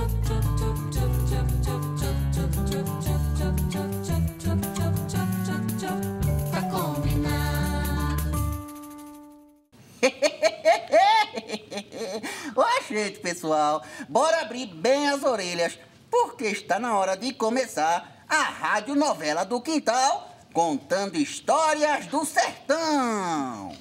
Tá combinado. Ó, gente, pessoal, bora abrir bem as orelhas, porque está na hora de começar a radionovela do Quintal, contando histórias do sertão.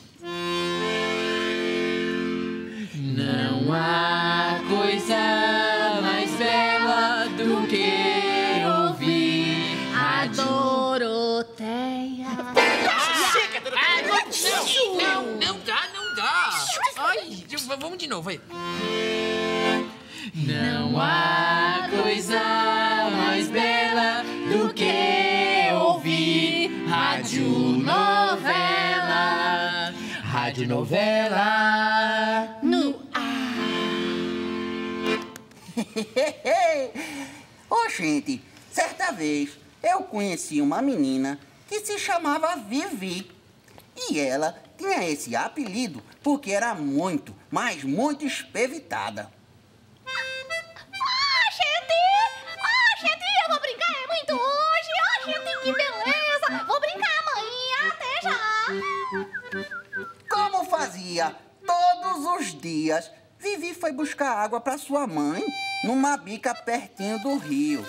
Não há coisa mais bela do que ouvir a Doroteia. Chega, não dá. Ai, vamos de novo aí. Não há coisa mais bela do que ouvir radionovela. Radionovela No ar. Ô, gente, certa vez eu conheci uma menina que se chamava Vivi. E ela tinha esse apelido porque era muito, mas muito espevitada. Gente, eu vou brincar muito hoje. Gente, que beleza. Vou brincar, mãe. Até já. Como fazia todos os dias, Vivi foi buscar água para sua mãe numa bica pertinho do rio.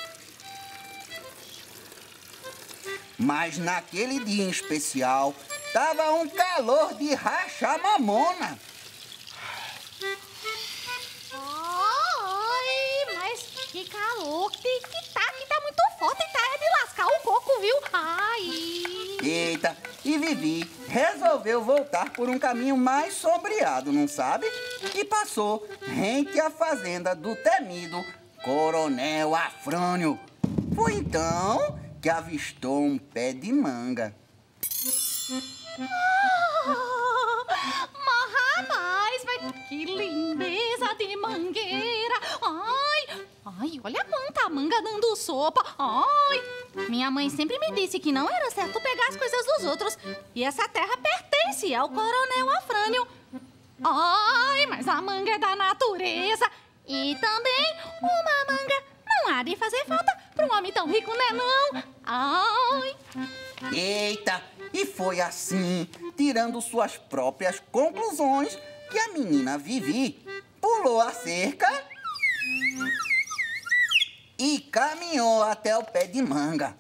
Mas naquele dia em especial, tava um calor de rachar mamona. Ai, mas que calor. Que tá muito forte. Tá é de lascar o coco, viu? Ai. Eita, e Vivi resolveu voltar por um caminho mais sombreado, não sabe? E passou rente à fazenda do temido Coronel Afrânio. Foi então que avistou um pé de manga. Mas rapaz, que lindeza de mangueira. Ai, olha quanta manga dando sopa. Ai, minha mãe sempre me disse que não era certo pegar as coisas dos outros. E essa terra pertence ao Coronel Afrânio. Ai, mas a manga é da natureza. E também uma manga não há de fazer falta para um homem tão rico, né não? Ai. Eita, e foi assim, tirando suas próprias conclusões, que a menina Vivi pulou a cerca e caminhou até o pé de manga.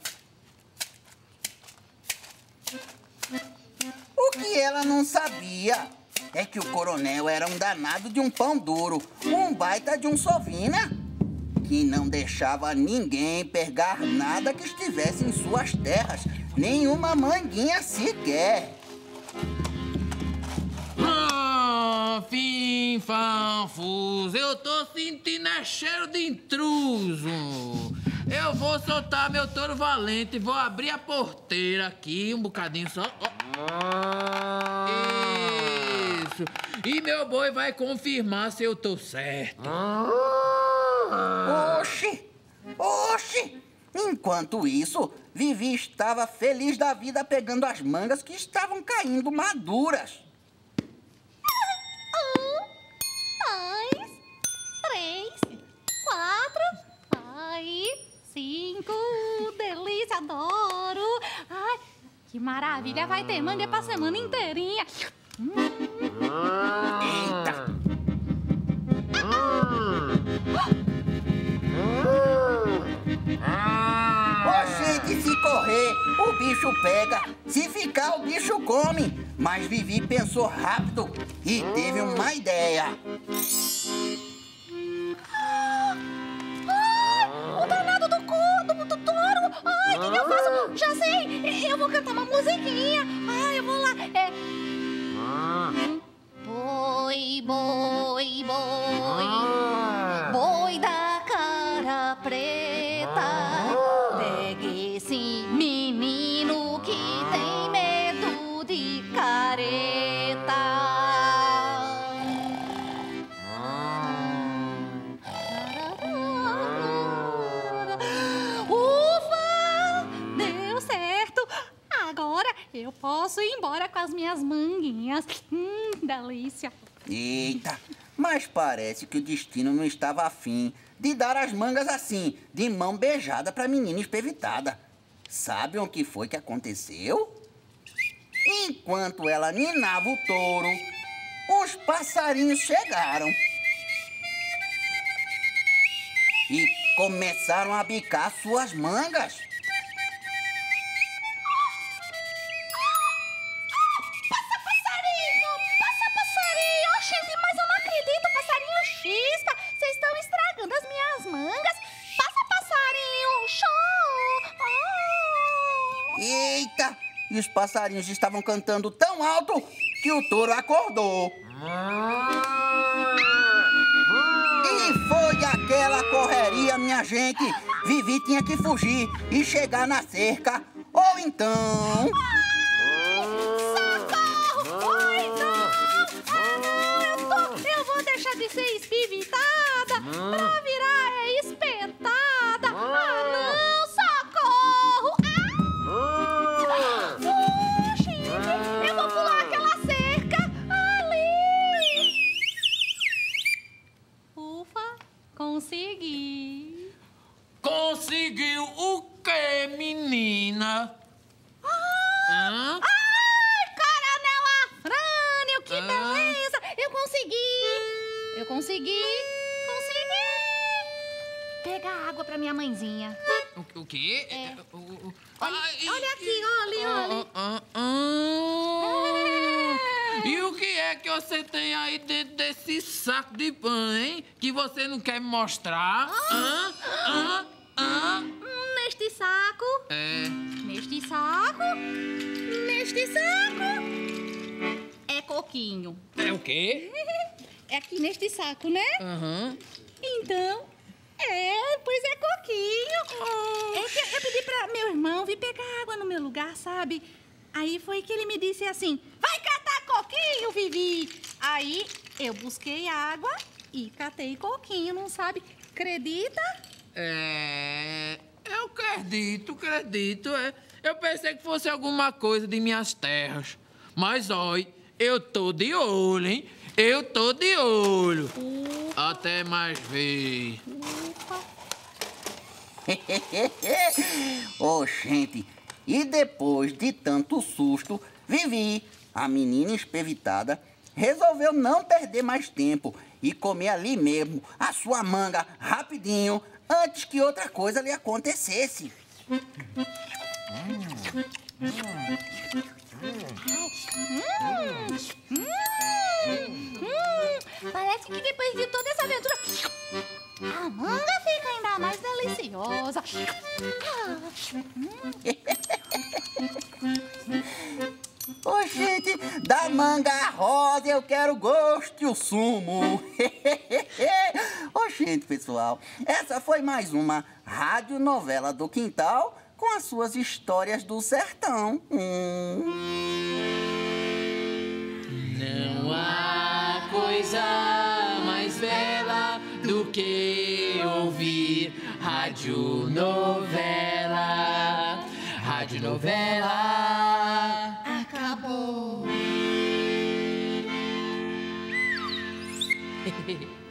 O que ela não sabia é que o coronel era um danado de um pão duro, um baita de um sovina, que não deixava ninguém pegar nada que estivesse em suas terras, nenhuma manguinha sequer. Fim, fanfus, eu tô sentindo cheiro de intruso. Eu vou soltar meu touro valente, vou abrir a porteira aqui, um bocadinho só. Isso. E meu boi vai confirmar se eu tô certo. Oxi! Enquanto isso, Vivi estava feliz da vida pegando as mangas que estavam caindo maduras. 1, 2, 3, 4, ai, 5, delícia, adoro. Ai, que maravilha, vai ter manga pra semana inteirinha. Eita! Ô, gente, se correr, o bicho pega. Se ficar, o bicho come. Mas Vivi pensou rápido e teve uma ideia. O danado do touro. Ai, o que eu faço? Já sei, eu vou cantar uma musiquinha. Ai, eu vou lá. Boi, boi, boi, boi da cara preta, pegue esse menino que tem medo de careta. Ufa, deu certo. Agora eu posso ir embora com as minhas manguinhas. Delícia. Eita! Mas Mas parece que o destino não estava afim de dar as mangas assim, de mão beijada para a menina espevitada. Sabe o que foi que aconteceu? Enquanto ela ninava o touro, os passarinhos chegaram e começaram a bicar suas mangas. Eita! E os passarinhos estavam cantando tão alto que o touro acordou. E foi aquela correria, minha gente. Vivi tinha que fugir e chegar na cerca. Ou então... Socorro! Oi, não! Eu vou deixar de ser espivitada pra virar espetada. Ah, não! Socorro! Eu vou pular aquela cerca ali. Ufa, consegui. Conseguiu o quê, menina? Hã? Ai, Coronel Afrânio, que beleza! Eu consegui pegar água pra minha mãezinha. O quê? É. Ai, Olha aqui, olha. E o que é que você tem aí dentro desse saco de pão, hein? Que você não quer me mostrar? Neste saco. É. Neste saco. É coquinho. É o quê? É aqui neste saco, né? Aham. Então, pois é coquinho. É que eu pedi pra meu irmão vir pegar água no meu lugar, sabe? Aí foi que ele me disse assim, vai catar coquinho, Vivi. Aí eu busquei água e catei coquinho, não sabe? Acredita? Eu acredito. Eu pensei que fosse alguma coisa de minhas terras. Mas, olha, eu tô de olho, hein? Eu tô de olho. Até mais ver. Oh, gente, e depois de tanto susto, Vivi, a menina espevitada, resolveu não perder mais tempo e comer ali mesmo a sua manga rapidinho antes que outra coisa lhe acontecesse. Parece que depois de toda essa aventura, a manga fica ainda mais deliciosa. Ô, gente, da manga rosa eu quero gosto e o sumo. Ô, gente, pessoal, essa foi mais uma radionovela do Quintal com as suas histórias do sertão. Não há coisa mais bela do que ouvir radionovela. Radionovela acabou.